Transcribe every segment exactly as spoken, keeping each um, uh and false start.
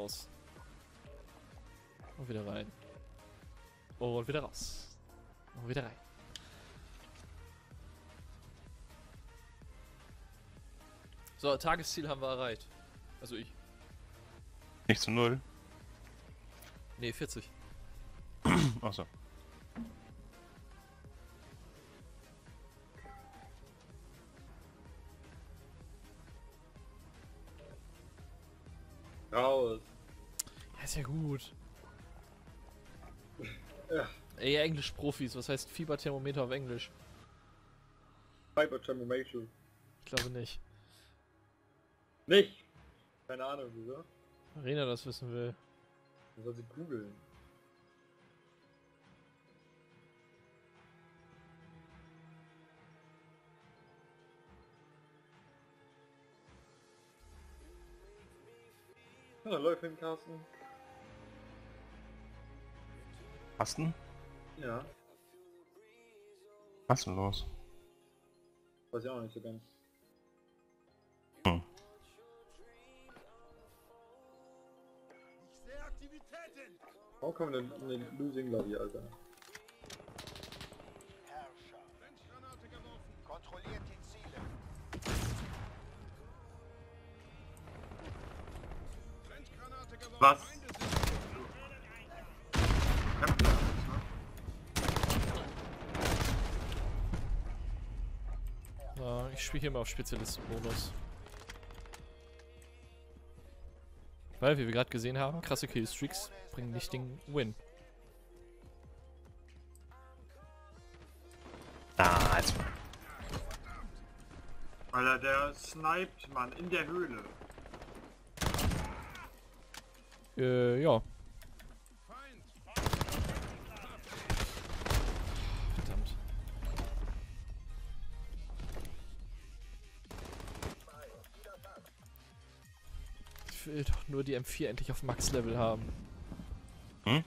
raus. Und wieder rein. Und wieder raus. Und wieder rein. So, Tagesziel haben wir erreicht. Also ich. Nicht zu null. Ne, vierzig. Achso. Raus. Ja, ist ja gut. Ja. Ey, Englisch-Profis, was heißt Fieberthermometer auf Englisch? Hyperthermometer. Ich glaube nicht. Nicht? Keine Ahnung, wieso? Arena das wissen will. Man soll sie googeln. Ja, läuft im Carsten. Carsten? Ja, Was ist denn los? weiß ich auch nicht so ganz. Hm. Warum kommen wir denn in den Losing Lobby, Alter? Herrscher. Kontrolliert die Ziele. Was? So, ich spiele hier mal auf Spezialistenmodus. Weil, wie wir gerade gesehen haben, krasse Killstreaks bringen nicht den Win. Ah, jetzt. Alter, der sniped, Mann, in der Höhle. Äh, ja. Verdammt. Ich will doch nur die M vier endlich auf Max-Level haben. Hm?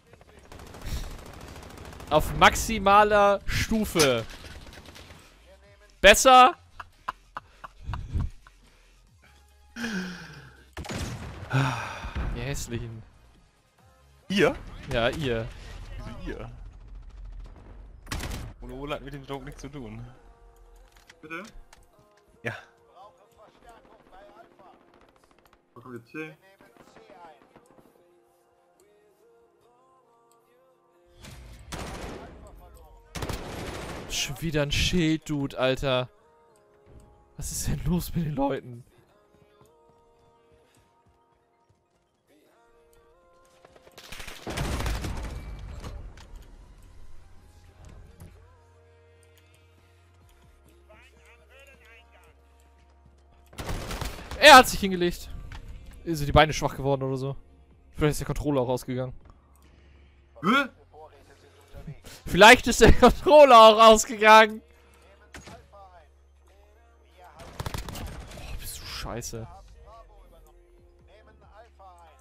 Auf maximaler Stufe. Besser? Die hässlichen. Ihr? Ja, ihr. Wieso ihr? Ohne Ole hat mit dem Joke nichts zu tun. Bitte? Ja. Brauche Verstärkung bei Alpha. Wo kommt jetzt C? Wir nehmen C ein. Alpha verloren. Schon wieder ein Schild, Dude, Alter. Was ist denn los mit den Leuten? Er hat sich hingelegt. Sind die Beine schwach geworden oder so? Vielleicht ist der Controller auch rausgegangen. Hä? Vorräte sind unterwegs. Vielleicht ist der Controller auch rausgegangen. Nehmen Alpha ein. Wir haben Oh, bist du scheiße. haben Bravo übernommen. Nehmen Alpha ein.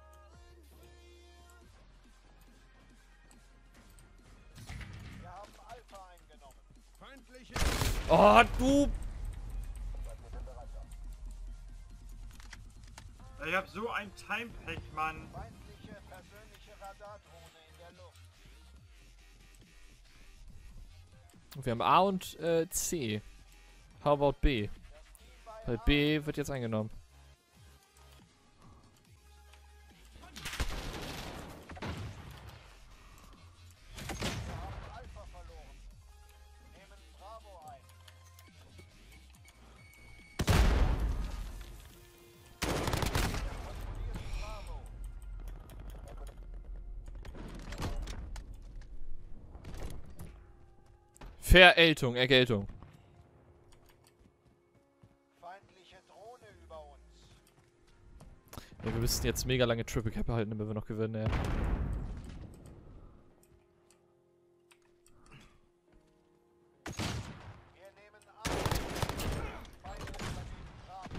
Wir haben Alpha eingenommen. Feindliche Oh, du. Ich hab so ein Timepech, Mann. feindliche persönliche Radardrohne in der Luft. Wir haben A und äh, C. How about B? Weil B wird jetzt eingenommen. Alpha verloren. Nehmen Bravo ein. Bravo. Vergeltung, Ergeltung. Feindliche Drohne über uns. Ja, wir müssten jetzt mega lange Triple Cap behalten, damit wir noch gewinnen, ey. Wir nehmen A. Feinde übernehmen Bravo.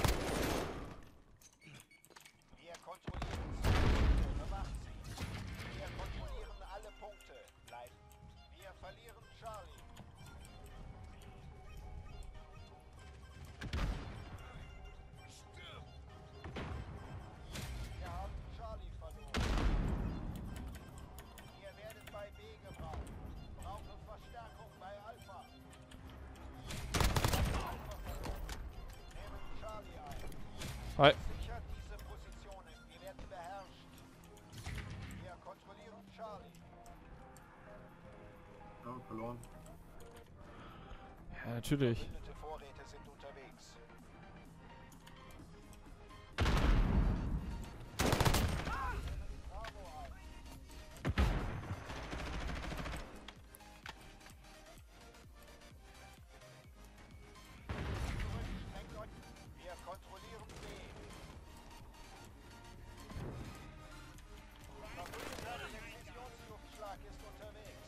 Wir kontrollieren Ziele. Bewacht sie. Wir kontrollieren alle Punkte. Bleiben. Wir verlieren Charlie. Wir haben Hi. Sichert diese Positionen. Wir werden beherrscht. Wir kontrollieren Charlie. Ja, verloren. Ja, natürlich. Verbündete Vorräte sind unterwegs. Strengt euch. Wir kontrollieren B. Verbündeter Präzisionsluftschlag ist unterwegs.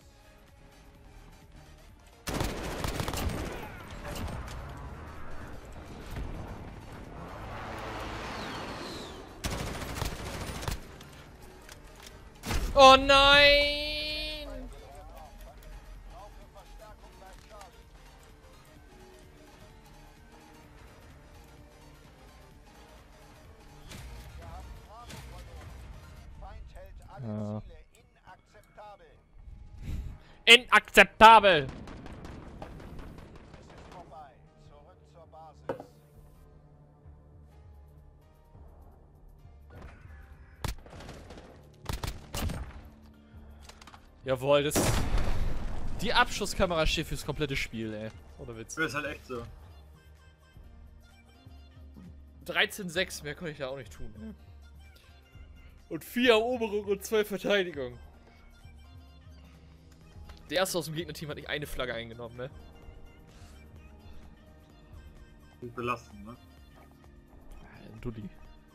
Oh nein! Raum für Verstärkung bei Charlie. Wir haben Bravo verloren. Feind hält alle Ja. Ziele. Inakzeptabel. Inakzeptabel! Es ist vorbei. Zurück zur Basis. Jawohl, das. Die Abschusskamera steht fürs komplette Spiel, ey. Ohne Witz. Das ist halt echt so. dreizehn sechs, mehr konnte ich da auch nicht tun, ey. Und vier Eroberung und zwei Verteidigung. Der erste aus dem Gegnerteam hat nicht eine Flagge eingenommen, ne? Nicht belastend, ne? Ein Dulli.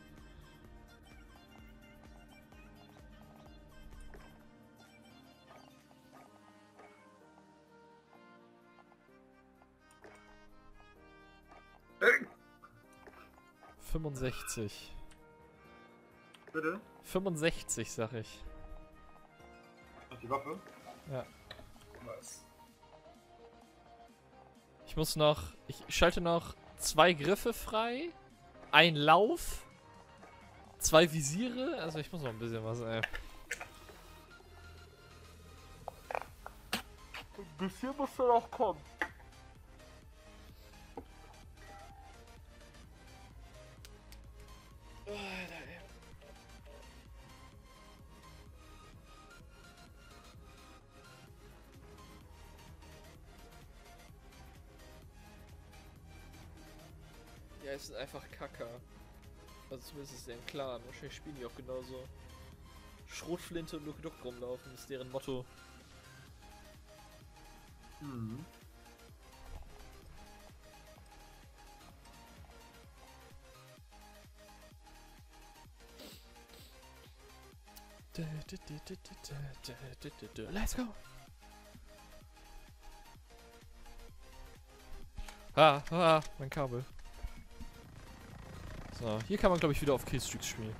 fünfundsechzig. Bitte? fünfundsechzig, sag ich. Noch die Waffe? Ja. Was? Ich muss noch. Ich schalte noch zwei Griffe frei. Ein Lauf. Zwei Visiere. Also ich muss noch ein bisschen was, ey. Ein bisschen muss da noch kommen. Ja, es ist einfach Kacke. Also zumindest ist der im Clan. Wahrscheinlich spielen die auch genauso. Schrotflinte und Luke Duck rumlaufen, ist deren Motto. Mhm. Let's go! Ah, ah, mein Kabel. So, hier kann man glaube ich wieder auf Killstreaks spielen.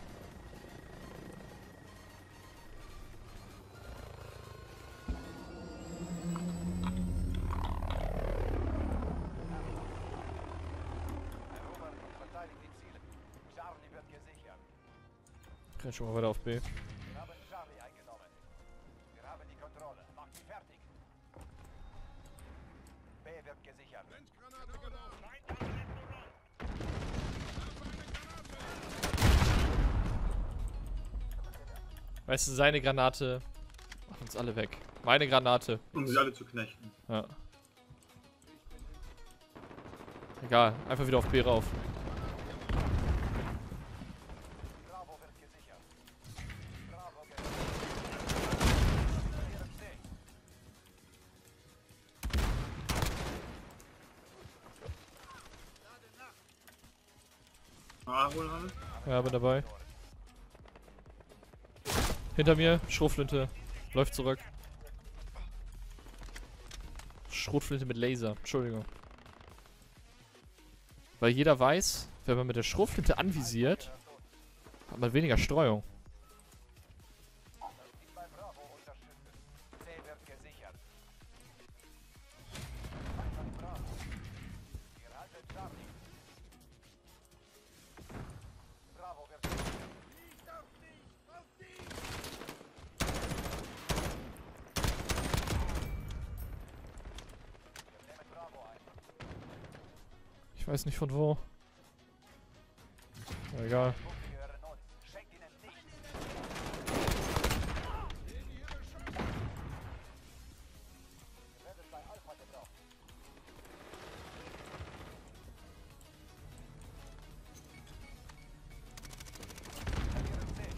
Erobern und verteidigen die Ziele. Charlie wird gesichert. Ich kann schon mal weiter auf B. Wir haben Charlie eingenommen. Wir haben die Kontrolle. Macht sie fertig. B wird gesichert. Weißt du, seine Granate macht uns alle weg. Meine Granate. Um sie alle zu knechten. Ja. Egal, einfach wieder auf B rauf. Bravo wird gesichert. Bravo gesichert. Ah, holen alle? Ja, bin dabei. Hinter mir, Schrotflinte. Läuft zurück. Schrotflinte mit Laser. Entschuldigung. Weil jeder weiß, wenn man mit der Schrotflinte anvisiert, hat man weniger Streuung. Team bei Bravo unterstützen. C wird gesichert. Feind Bravo. Wir halten Charlie. Bravo wird gesichert. Wir nehmen Bravo ein. Ich weiß nicht von wo. Egal. Punkte gehören uns. Schenkt ihnen nichts. Ihr werdet bei Alpha gebraucht. Verlieren C.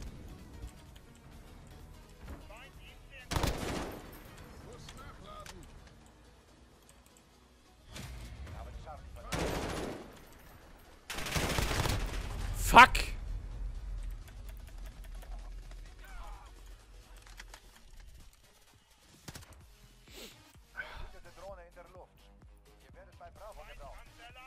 Wir haben Charlie verloren. Fuck! Gesichtete Drohne in der Luft. Ihr werdet bei Bravo gebraucht.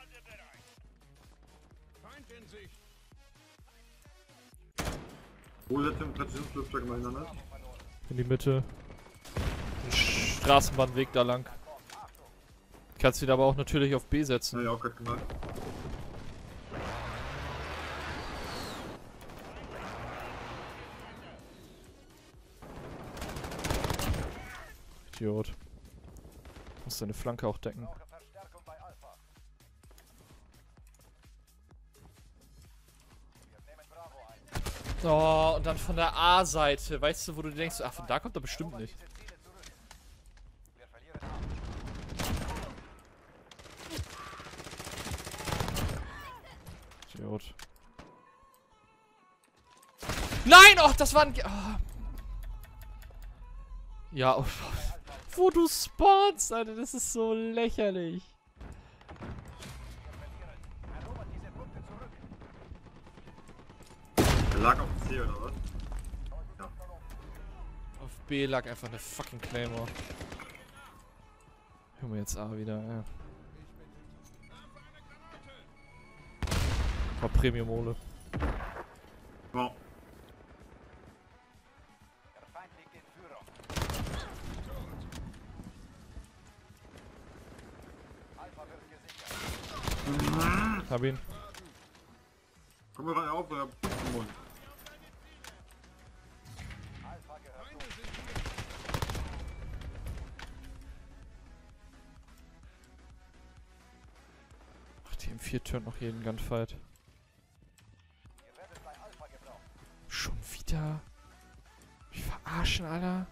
Wo setzt im Präzisionslüfter gemeint ist? In die Mitte. Ein Straßenbahnweg da lang. Kannst ihn aber auch natürlich auf B setzen. Hab ich auch gerade gemacht. Idiot. Muss seine Flanke auch decken. Brauche Verstärkung bei Alpha. Wir nehmen Bravo ein. Oh, und dann von der A-Seite. Weißt du, wo du denkst, ach, von da kommt er bestimmt nicht. Diese Ziele zurück. Wir verlieren A. Idiot. Nein! Oh, das war ein... Ge- oh. Ja, oh, wo du spawnst, Alter, das ist so lächerlich. Wir verlieren. Erobert diese Punkte zurück. Der lag auf C oder was? Ja. Auf B lag einfach eine fucking Claymore. Hören wir jetzt A wieder, ja. War Premium-Ole. Wow. Der Feind liegt in Führung. Alpha wird gesichert. Hab ihn. Komm mal rein auf, euer Mund. Alpha gehört uns. Ach, die M vier turnt noch jeden Gunfight. Ihr werdet bei Alpha gebraucht. Schon wieder? Mich verarschen, Alter.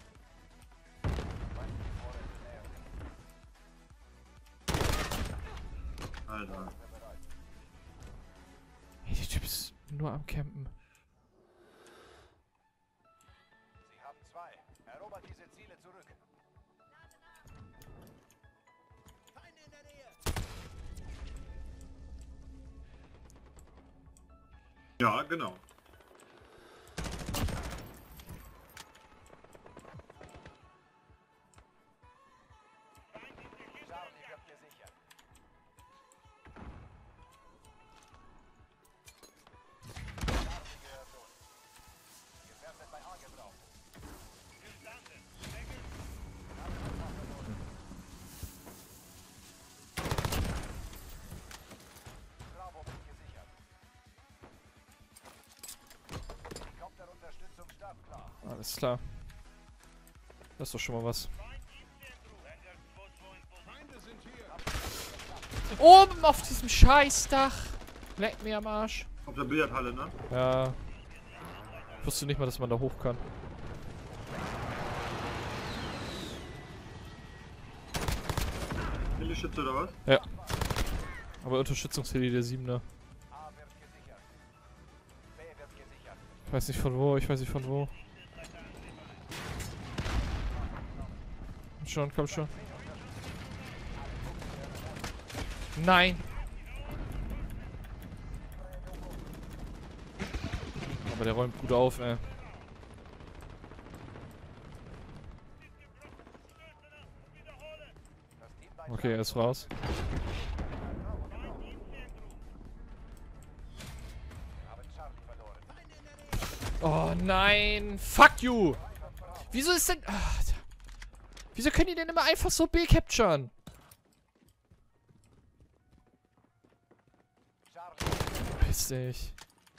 Alter. Ey, der Typ ist nur am Campen. Sie haben zwei. Erobert diese Ziele zurück. Ja, genau. Charlie wird gesichert. Charlie gehört uns. Ihr werdet bei A gebraucht. Bravo wird gesichert. Helikopterunterstützung startklar. Alles klar. Das ist doch schon mal was. Oben auf diesem Scheißdach. Leck mir am Arsch. Auf der Billardhalle, ne? Ja. Ich wusste nicht mal, dass man da hoch kann. Millischütze oder was? Ja. Aber Unterstützungsheli der Siebener. A wird gesichert. B wird gesichert. Ich weiß nicht von wo, ich weiß nicht von wo. Komm schon, komm schon. Nein. Aber der räumt gut auf, ey. Das Team bei Okay, er ist raus. Wir haben Charlie verloren. Oh nein. Fuck you. Wieso ist denn... Ah, wieso können die denn immer einfach so B capturen? Charlie. Piss dich.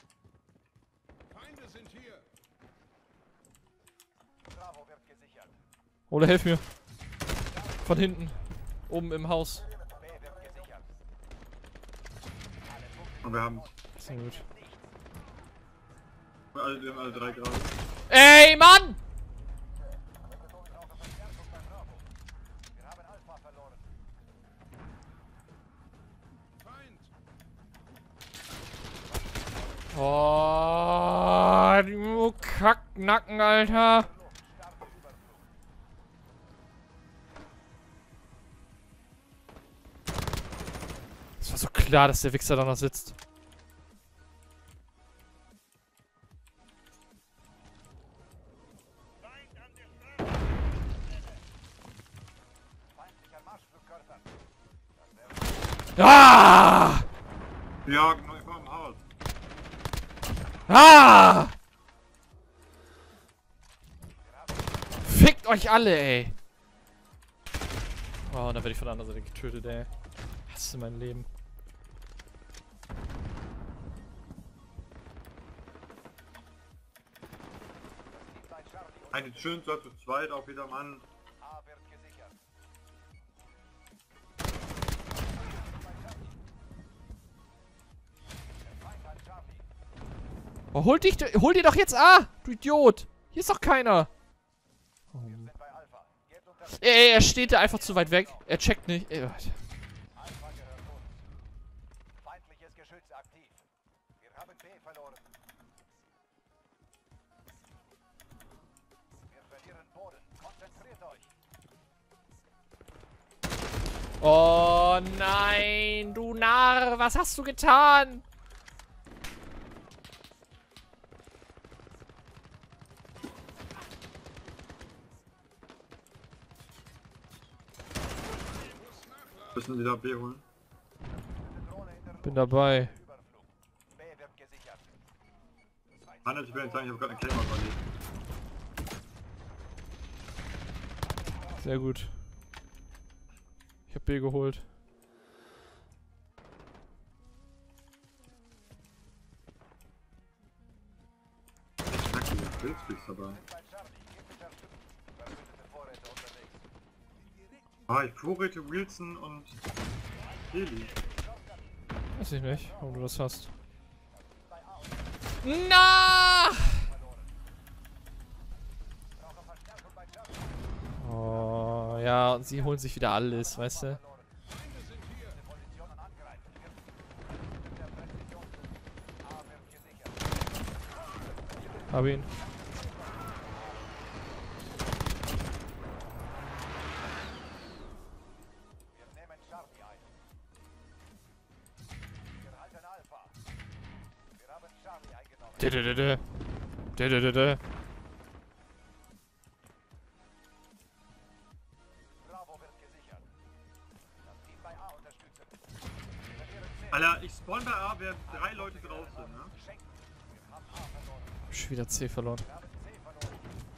Bravo wird gesichert. Oder hilf mir. Von hinten. Oben im Haus. B wird gesichert. Und wir haben Sehr gut. Alle, wir haben alle drei Grad. Ey, Mann! Wir haben Alpha verloren. Oh, du Kacknacken, Alter. Es war so klar, dass der Wichser da noch sitzt. Ah! Ja, genau, ich war am Haus. Ah! Fickt euch alle, ey. Oh, und dann werde ich von der anderen Seite getötet, ey. Hasse mein Leben. Eine schön so zu zweit auf wieder Mann. A wird gesichert. Der Feind hat Charlie. Oh, hol dich, hol dir doch jetzt A, du Idiot. Hier ist doch keiner. Oh. Wir sind bei Alpha. Gebt unter Ey, er steht da einfach zu weit weg. Er checkt nicht. Ey, warte. Alpha gehört uns. Feindliches Geschütz aktiv. Wir haben B verloren. Wir verlieren Boden. Konzentriert euch. Oh nein, du Narr, was hast du getan? Müssen die da B holen? Drohne in der Bin dabei. Überflug. B wird gesichert. Hannes, ich will jetzt sagen, ich habe gerade eine Claymore überlebt. Sehr gut. Ich hab B geholt. Kacke, jetzt Pilzfix dabei. Bei Charlie. Gebt Unterstützung. Verbündete Vorräte unterwegs. Ah, ich Vorräte Wilson und Heli. Weiß ich nicht, warum du das hast. Na! Brauche Verstärkung bei Charlie. Oh, ja, und sie holen sich wieder alles, weißt du? Positionen angreifen. Der Präzision. A wird gesichert. Hab ihn. Wir nehmen Charlie ein. Wir halten Alpha. Wir haben Charlie eingenommen. Dä-dä-dä-dä. Dä-dä-dä-dä. Bravo wird gesichert. Das Team bei A unterstützen. Wir verlieren C. Alter, ich spawn bei A, während drei Leute drauf sind, ne? Schenken. Wir haben A verloren. Hab schon wieder C verloren. Wir haben C verloren.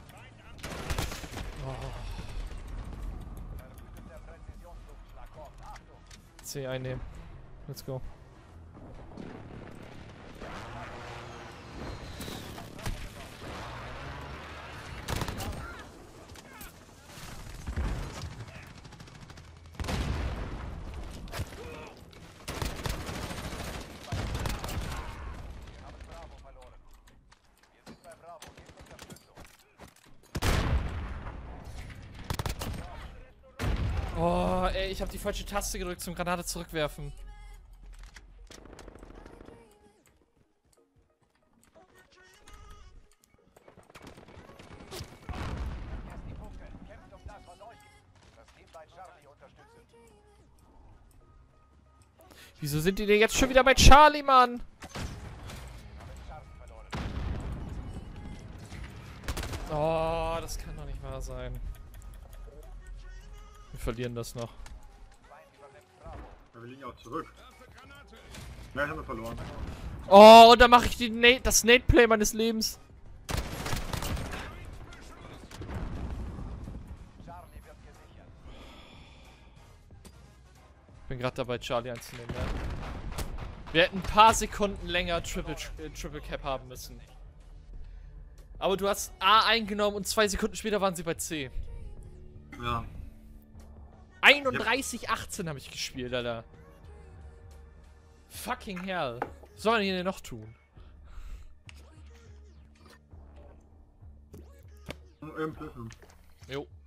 Oh, Verbündeter Präzisionsluftschlagkorb. Achtung. C einnehmen. Let's go. Wir haben Bravo verloren. Wir sind bei Bravo. Gebt Unterstützung. Oh, ey, ich hab die falsche Taste gedrückt zum Granate zurückwerfen. Erst die Punkte. Kämpft um das, was euch gibt. Das Team bei Charlie unterstützen. Wieso sind die denn jetzt schon wieder bei Charlie, Mann? Wir haben Charlie verloren. Oh, das kann doch nicht wahr sein. Wir verlieren das noch. Feind übernimmt Bravo. Ja, wir liegen auch zurück. Ja, haben wir verloren. Oh, und da mache ich die Na das Nate-Play meines Lebens. Charlie wird gesichert. Ich bin gerade dabei, Charlie einzunehmen, ja. Wir hätten ein paar Sekunden länger Triple, äh, Triple Cap haben müssen. Aber du hast A eingenommen und zwei Sekunden später waren sie bei C. Ja. einunddreißig achtzehn habe ich gespielt, Alter. Fucking hell. Was soll man hier denn noch tun? Ähm, Prüfung. Jo.